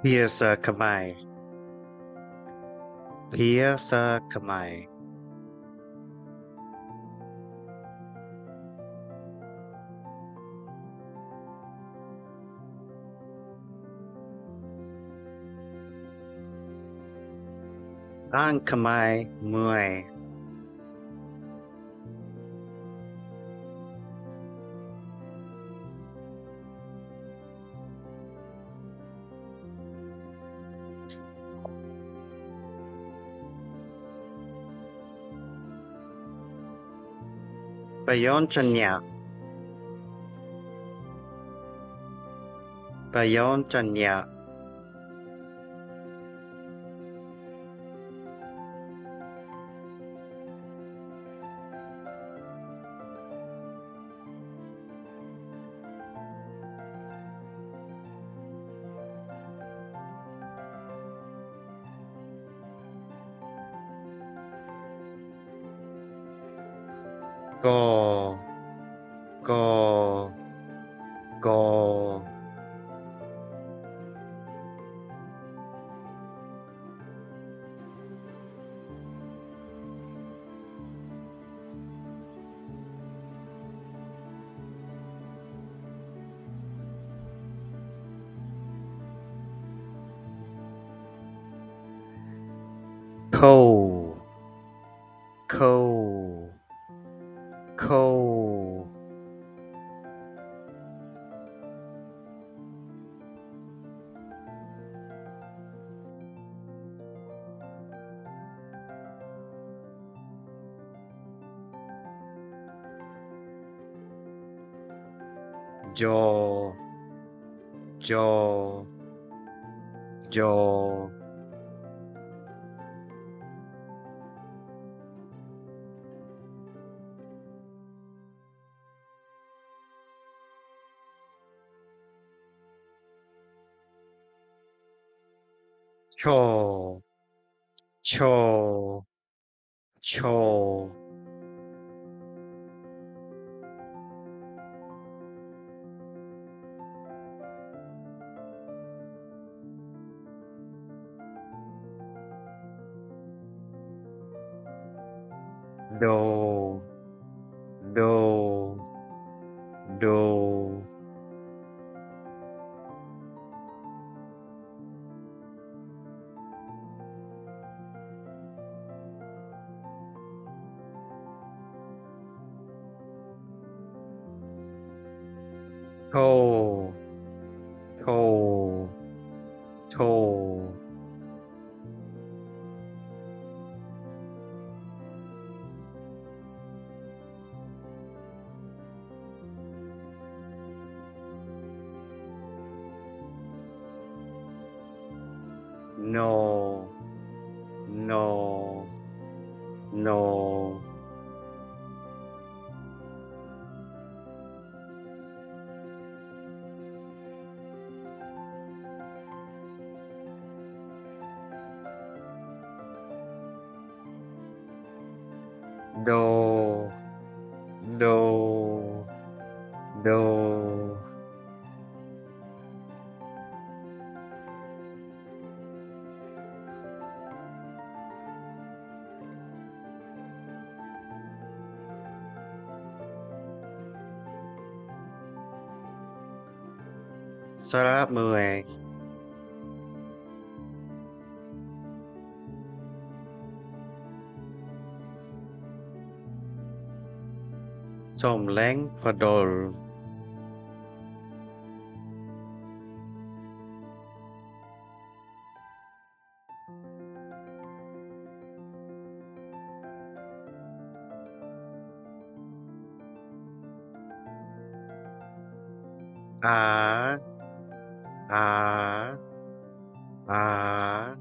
Biasa Kamai. Biasa Kamai. An Kamai Muay. Bayon Chanya. Bayon Chanya. Go. Go. Go. Cold. Cold. Cold. Jaw. Jaw. Jaw. Chaw. Chaw. Chaw. Do. Do. Do. Toe. Toe. Toe. No. No. No. Do. Do. Do. Sarap Muay. Som Leng Padol. À. À. À.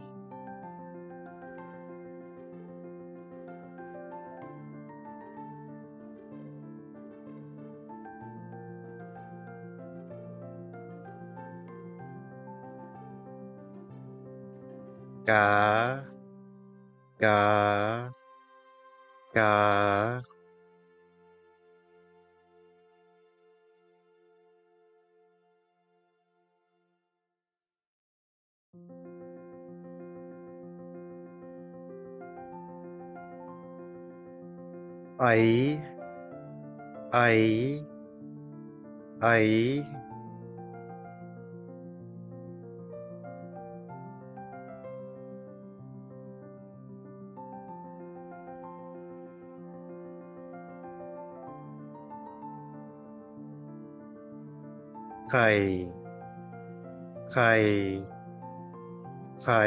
Cá. Cá. Cá. ไอไอไอไข่ไข่ไข่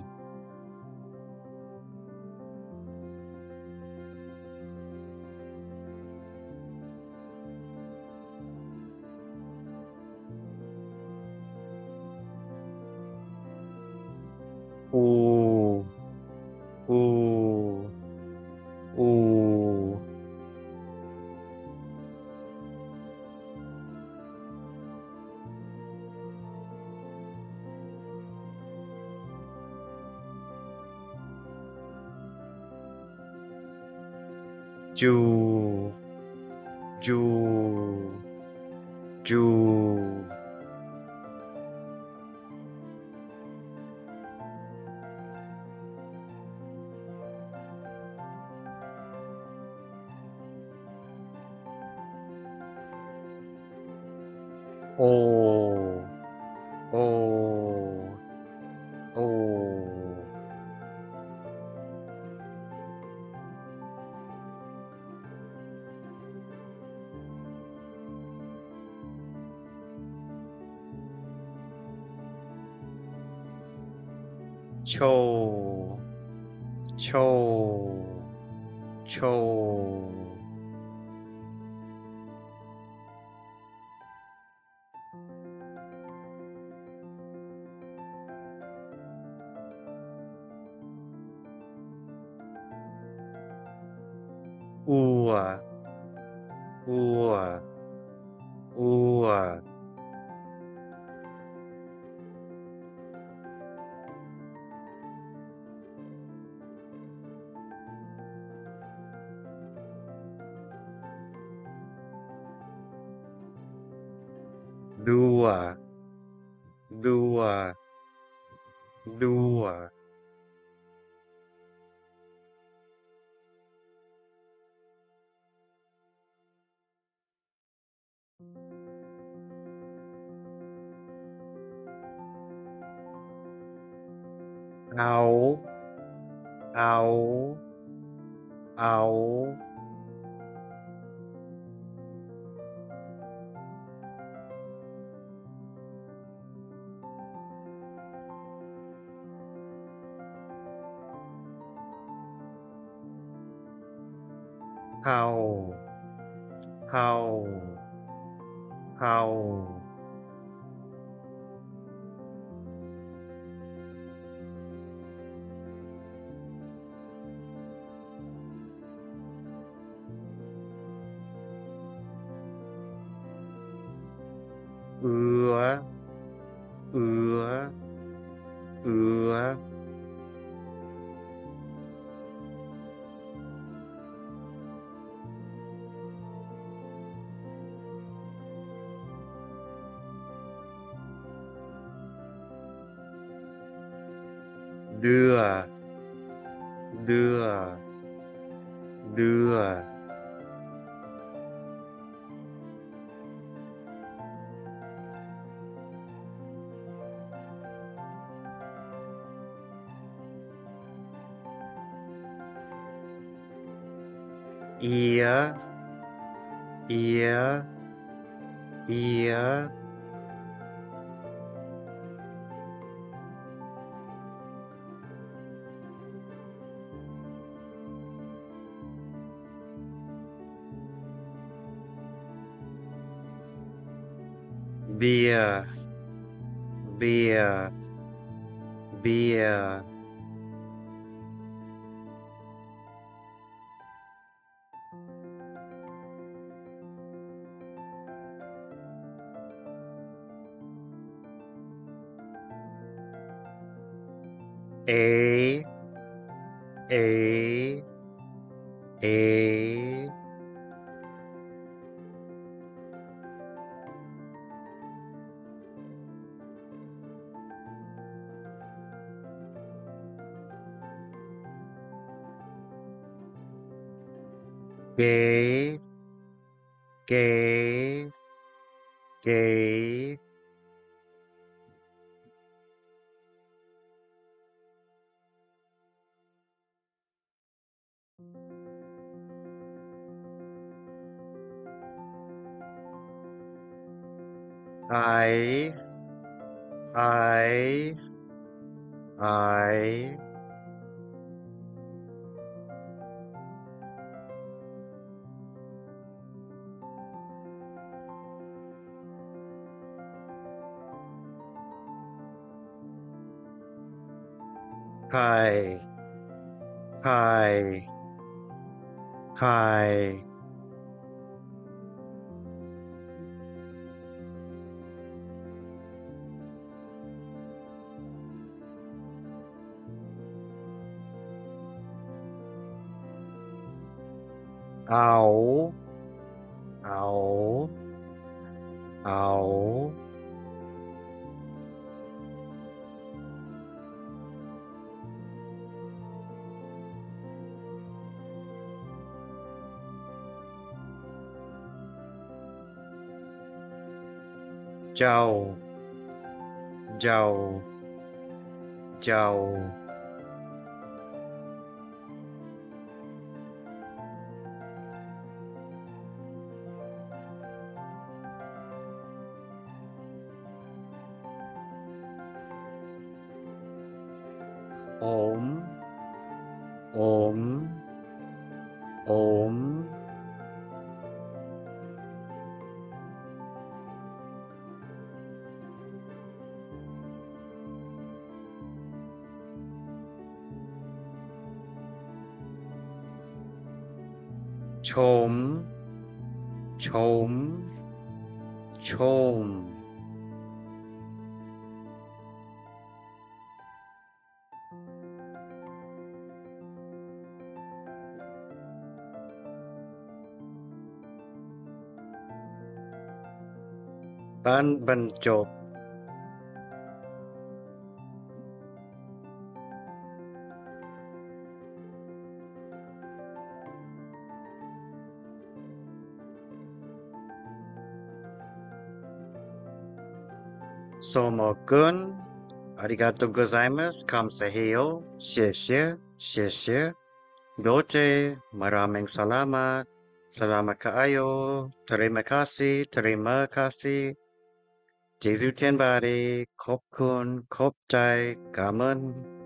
อูอูอูจูจูจูโอโอโอโชโชโชอัวอัวอัวดัวดัวดัวเอาเอาเอาเฮาเฮาเฮาเอือเอือเอือเดือเดือเดือเอียเอียเอียเบียเบียเบียเอเอเอเก๋เก๋เก๋ไอไอไอไข่ไข่ไข่เอาเอาเอาเจ้าเจ้าเจ้าโอมโอมโอมชมชมชมบรรจบโซโมกุนありがとうございますคำเสีย谢谢谢谢Doce, maraming salamat. Salamat kaayo. Terima kasih, terima kasih. Jesu Tianbari, Khop Kun, Khop Chai, Cảm ơn.